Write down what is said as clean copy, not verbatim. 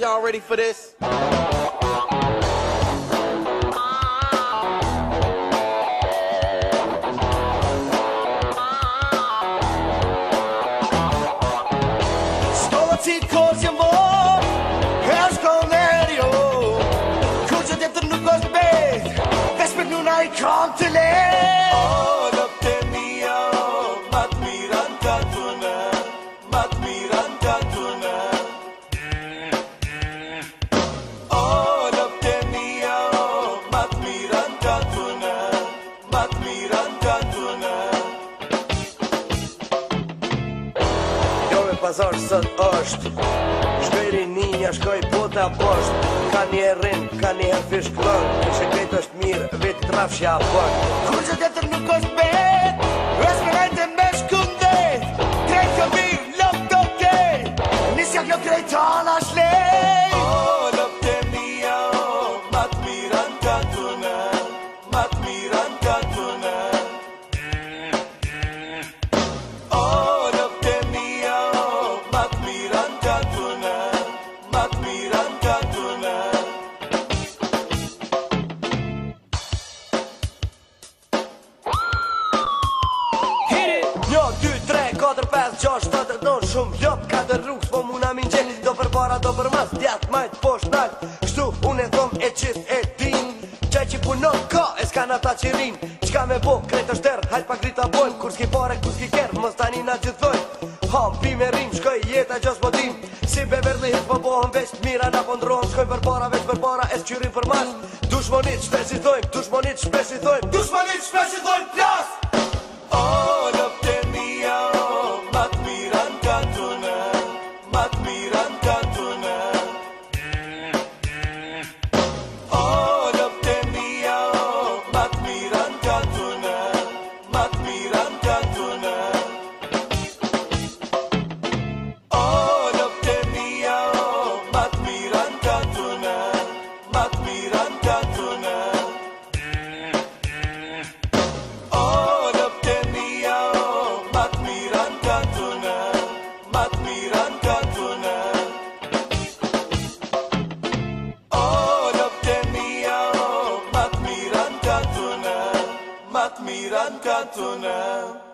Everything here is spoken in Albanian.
Y'all ready for this? Stolthet korsjen vår, her skal ned i år. Kanskje dette nå går spet, vespet nå nei kram til det. Lopt mia, matmiran katuna, matmiran katuna. Lopt mia, matmiran katuna, matmiran katuna. Pazar sot është shkoj rininja, shkoj pota posht. Ka një rin, ka një fish klon. Kishe krejt është mirë, vetë trafshja apot. Kur që detër nuk është bet, resperajte me shkundet. Krejt jo mirë, lopt okej, nisja kjo krejt ana shlej. Lopt mia, matmiran katuna, matmiran katuna. Shumë ljop ka dhe rrugës, po muna min gjeni. Do për para, do për mas, djath, majt, posh, nalt. Kështu, unë e thom e qith e din. Qaj që punon ka, e s'kan ata që rin. Qka me bo, krejt është der, hajt pa grita bojmë. Kur s'ki pare, kur s'ki ker, mës tani na gjithojmë. Ham, pi me rim, shkoj jeta gjas po dim. Si beverli hit po bohëm veç mira, na po ndrohëm. Shkoj për para, veç për para, e s'qyrim për mas. Dushmonit shpesh i thojmë, dushmonit shpesh i thojmë, dushmonit shpesh i thojmë, plas! Lopt mia, matmiran katuna, matmiran katuna. Lopt mia, matmiran katuna, matmiran katuna. Lopt mia, matmiran katuna, matmiran katuna. Lopt mia, matmiran katuna, matmiran katuna. Lopt mia, matmiran katuna, matmiran katuna.